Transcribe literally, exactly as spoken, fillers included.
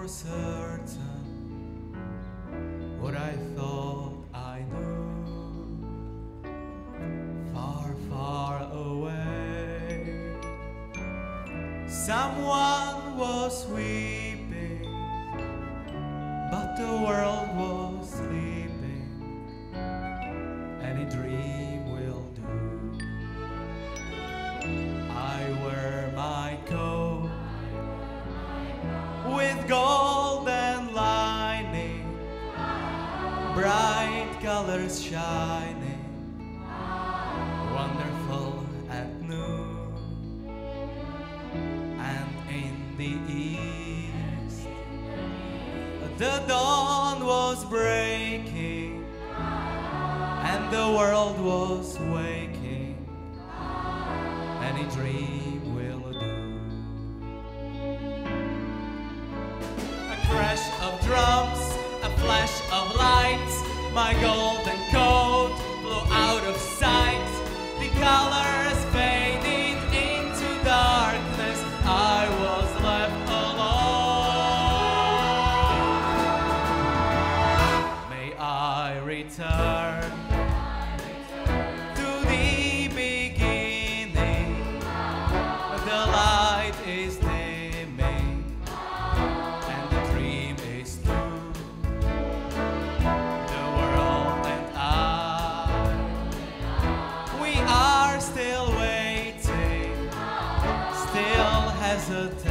certain what I thought I knew. Far, far away, someone was weeping, but the world was sleeping. Any dream will do. I wear my coat with golden lining, bright colors shining, wonderful at noon. And in the east, the dawn was breaking, and the world was waking. Any dream will do. Crash of drums, a flash of lights, my golden coat flew out of sight. The colors faded into darkness, I was left alone. May I return to the beginning, the light is dimming, still waiting, still hesitating.